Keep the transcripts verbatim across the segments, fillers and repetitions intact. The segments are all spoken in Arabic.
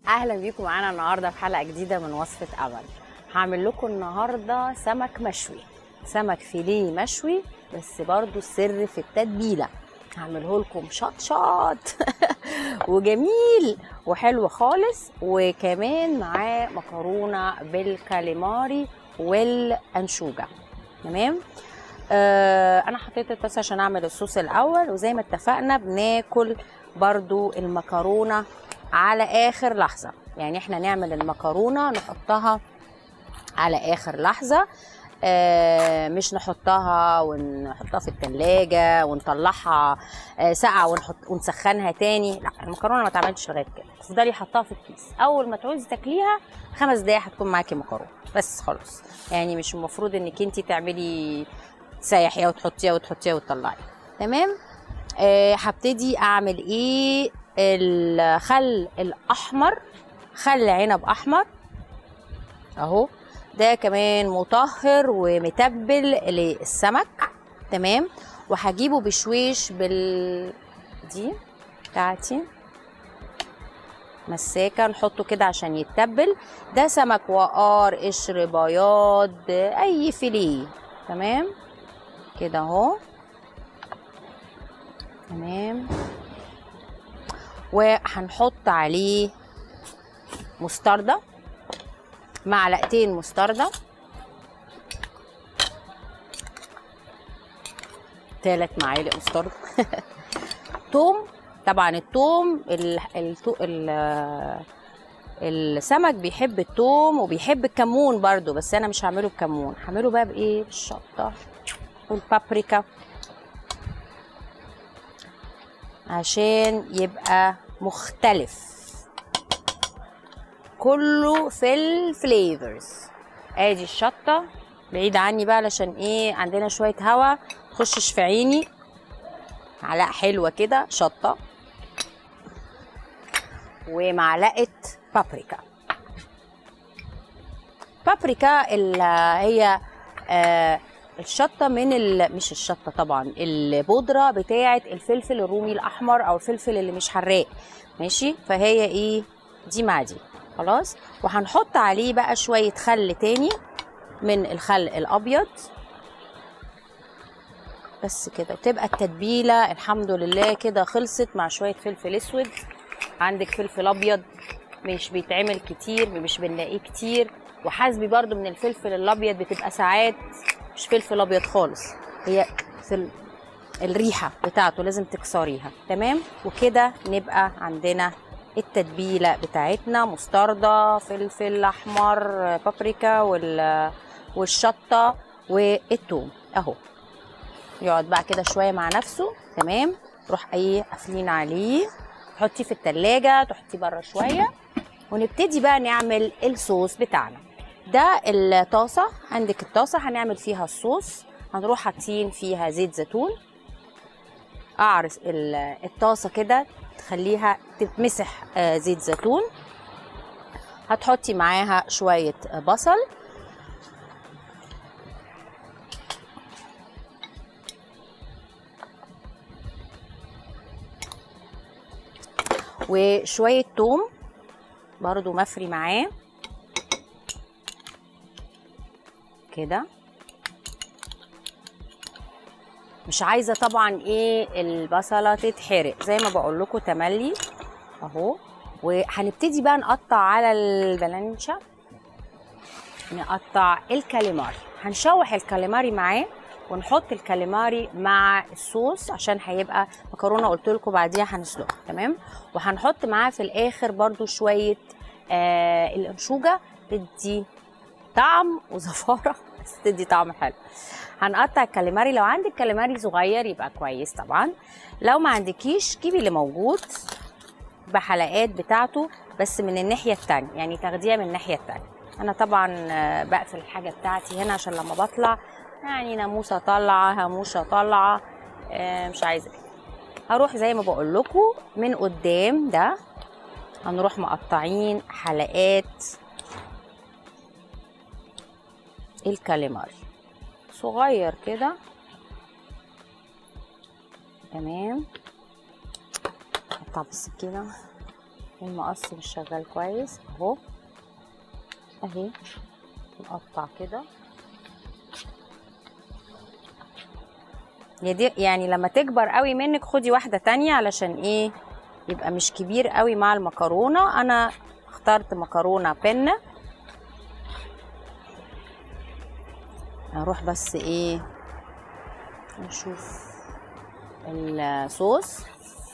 اهلا بيكم معانا النهارده في حلقه جديده من وصفه امل. هعمل لكم النهارده سمك مشوي، سمك فيليه مشوي، بس برضو السر في التتبيله. هعمله لكم شط شط وجميل وحلو خالص، وكمان معاه مكرونه بالكاليماري والانشوجه. تمام. آه انا حطيت الطاسه عشان اعمل الصوص الاول، وزي ما اتفقنا بناكل برضو المكرونه على اخر لحظه. يعني احنا نعمل المكرونه نحطها على اخر لحظه، آه مش نحطها ونحطها في التلاجة ونطلعها آه ساقعه ونحط ونسخنها تاني. لا، المكرونه ما تعملش لغايه كده، تفضلي حطها في الكيس، اول ما تعوزي تاكليها خمس دقايق هتكون معاكي مكرونه بس خلاص. يعني مش المفروض انك انت تعملي تسيحيها وتحطيها وتحطيها وتطلعي. تمام. آه هبتدي اعمل ايه؟ الخل الاحمر، خل عنب احمر اهو، ده كمان مطهر ومتبل للسمك. تمام. وهجيبه بشويش بال دي بتاعتي مساكه، نحطه كده عشان يتبل. ده سمك وقار، قشر، بياض، اي فيليه. تمام كده اهو. تمام. وهنحط عليه مستردة، معلقتين مستردة، ثلاث معالق مستردة. توم، طبعا التوم ال... ال... ال... السمك بيحب التوم وبيحب الكمون برضو، بس انا مش هعمله بكمون، هعمله بقى بايه؟ بالشطة والبابريكا عشان يبقى مختلف، كله في الفليفرز. ادي الشطه بعيد عني بقى علشان ايه؟ عندنا شويه هوا تخشش في عيني. معلقه حلوه كده شطه، ومعلقه بابريكا. بابريكا اللي هي آه الشطه من ال... مش الشطه طبعا، البودره بتاعه الفلفل الرومي الاحمر او الفلفل اللي مش حراق. ماشي، فهي ايه دي مع دي خلاص. وهنحط عليه بقى شويه خل تاني من الخل الابيض بس كده، وتبقى التتبيله الحمد لله كده خلصت. مع شويه فلفل اسود، عندك فلفل ابيض مش بيتعمل كتير، مش بنلاقيه كتير، وحاسبي برضو من الفلفل الابيض بتبقى ساعات مش فلفل ابيض خالص، هي في الريحه بتاعته لازم تكسريها. تمام. وكده نبقى عندنا التتبيله بتاعتنا، مستردة، فلفل احمر، بابريكا، وال والشطه والثوم اهو. يقعد بقى كده شويه مع نفسه. تمام. تروح ايه قافلين عليه، تحطيه في التلاجة، تحطيه بره شويه، ونبتدي بقى نعمل الصوص بتاعنا. ده الطاسه، عندك الطاسه هنعمل فيها الصوص. هنروح حاطين فيها زيت زيتون، اعرس الطاسه كده تخليها تتمسح زيت زيتون. هتحطي معاها شويه بصل، وشويه توم برضو مفري معاه كده. مش عايزه طبعا ايه البصله تتحرق، زي ما بقول لكم تملي اهو. وهنبتدي بقى نقطع على البلانشا، نقطع الكاليماري. هنشوح الكاليماري معاه ونحط الكاليماري مع الصوص عشان هيبقى مكرونه قلت لكم بعديها هنسلقها. تمام. وهنحط معاه في الاخر برضو شويه آه الانشوجه، تدي طعم وزفاره بس تدي طعم حلو. هنقطع الكاليماري، لو عندك كاليماري صغير يبقى كويس طبعا، لو ما عندكيش جيبي اللي موجود بحلقات بتاعته بس من الناحيه التانيه، يعني تاخديها من الناحيه التانيه. انا طبعا بقفل الحاجه بتاعتي هنا عشان لما بطلع يعني ناموسه طالعه هموشه طالعه، مش عايزه كده. هروح زي ما بقول لكم من قدام ده، هنروح مقطعين حلقات الكاليماري صغير كده. تمام. اقطع بالسكينه المقص مش شغال كويس اهو، اهي نقطع كده. يعني لما تكبر قوي منك خدي واحده تانية علشان ايه يبقى مش كبير قوي مع المكرونه. انا اخترت مكرونه بنه. هروح بس ايه نشوف الصوص.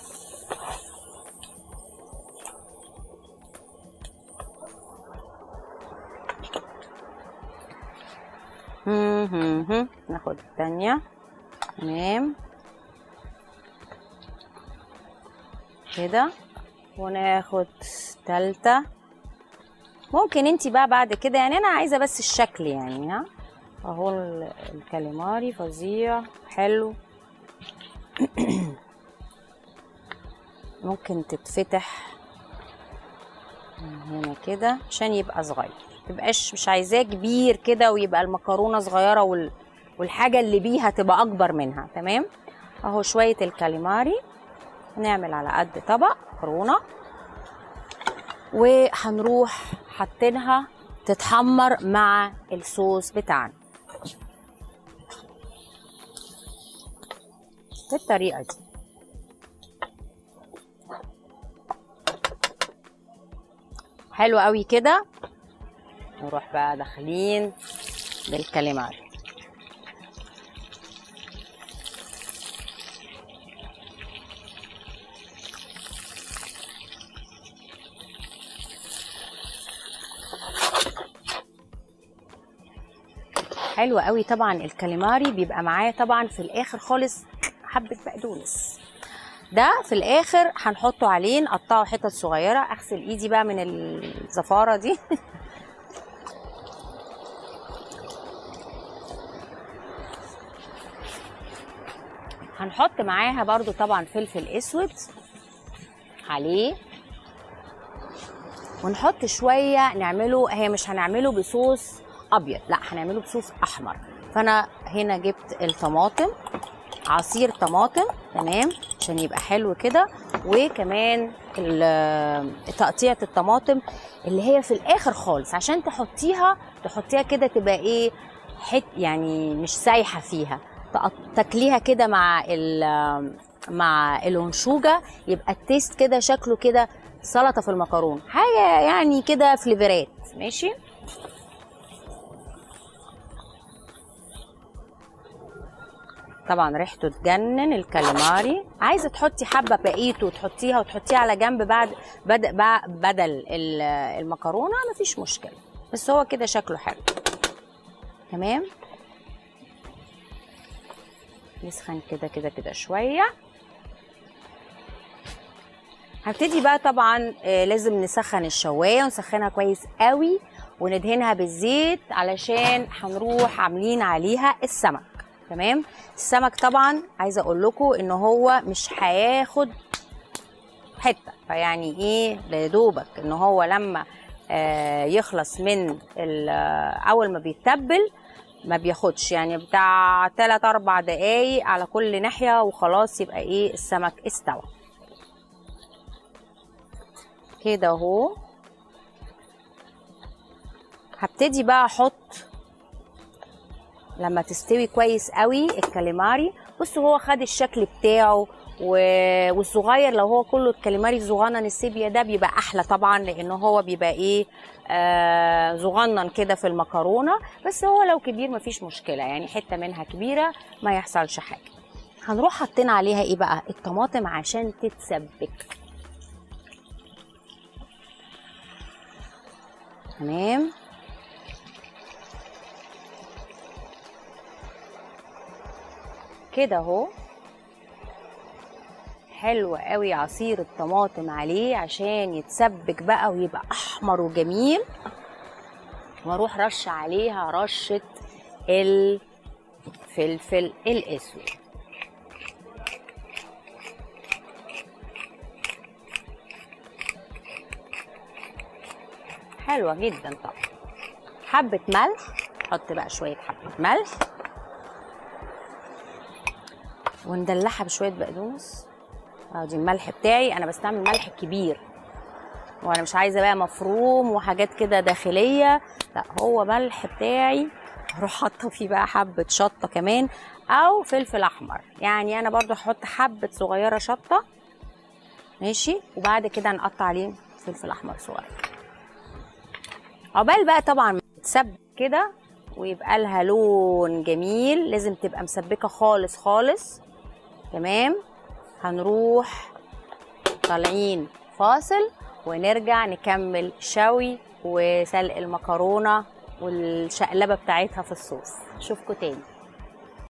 ناخد التانية. تمام كده، وناخد تالتة. ممكن انتي بقى بعد كده، يعني انا عايزة بس الشكل يعني. ها اهو الكاليماري فظيع حلو. ممكن تتفتح من هنا كده عشان يبقى صغير، متبقاش مش عايزاه كبير كده ويبقى المكرونه صغيره وال... والحاجه اللي بيها تبقى اكبر منها. تمام اهو شويه الكاليماري نعمل على قد طبق مكرونه، وهنروح حاطينها تتحمر مع الصوص بتاعنا بالطريقه دي. حلو قوي كده. نروح بقى داخلين بالكاليماري. حلو قوي. طبعا الكاليماري بيبقى معاه طبعا في الاخر خالص حبه بقدونس، ده في الاخر هنحطه عليه، نقطعه حتت صغيره. اغسل ايدي بقى من الزفاره دي. هنحط معاها برضو طبعا فلفل اسود عليه، ونحط شويه نعمله، هي مش هنعمله بصوص ابيض، لا هنعمله بصوص احمر. فانا هنا جبت الطماطم، عصير طماطم تمام عشان يبقى حلو كده، وكمان تقطيعه الطماطم اللي هي في الاخر خالص عشان تحطيها تحطيها كده تبقى ايه حت يعني مش سايحه فيها، تاكليها كده مع مع الانشوجه يبقى التيست كده شكله كده سلطه في المكرونه، حاجه يعني كده فليفرات. ماشي طبعا ريحته تجنن الكاليماري. عايزه تحطي حبه بقيته وتحطيها وتحطيها على جنب بعد بدل المكرونه مفيش مشكله، بس هو كده شكله حلو. تمام نسخن كده كده كده شويه. هبتدي بقى طبعا لازم نسخن الشوايه ونسخنها كويس قوي وندهنها بالزيت علشان هنروح عاملين عليها السمك. تمام السمك طبعا عايزه اقول لكم ان هو مش هياخد حته، فيعني ايه يا دوبك ان هو لما آه يخلص من اول ما بيتبل ما بياخدش يعني بتاع تلات اربع دقايق على كل ناحيه وخلاص يبقى ايه السمك استوى كده اهو. هبتدي بقى احط لما تستوي كويس قوي الكاليماري. بصوا هو خد الشكل بتاعه والصغير، لو هو كله الكاليماري صغنن السيبيا ده بيبقى احلى طبعا لانه هو بيبقى ايه آه صغنن كده في المكرونه، بس هو لو كبير مفيش مشكله يعني حته منها كبيره ما يحصلش حاجه. هنروح حاطين عليها ايه بقى الطماطم عشان تتسبك. تمام كده اهو حلو قوي عصير الطماطم عليه عشان يتسبك بقى ويبقى احمر وجميل. واروح رش عليها رشه الفلفل الاسود. حلوه جدا طبعا. حبه ملح، حط بقى شويه حبه ملح وندلعها بشويه بقدونس. اه دي الملح بتاعي انا بستعمل ملح كبير وانا مش عايزه بقى مفروم وحاجات كده داخليه، لا هو ملح بتاعي. هروح حاطه فيه بقى حبه شطه كمان او فلفل احمر، يعني انا برضو هحط حبه صغيره شطه ماشي، وبعد كده نقطع عليه فلفل احمر صغير. عقبال بقى طبعا تسبك كده ويبقى لها لون جميل، لازم تبقى مسبكه خالص خالص. تمام، هنروح طالعين فاصل ونرجع نكمل شوي وسلق المكرونه والشقلبه بتاعتها في الصوص. اشوفكم تاني.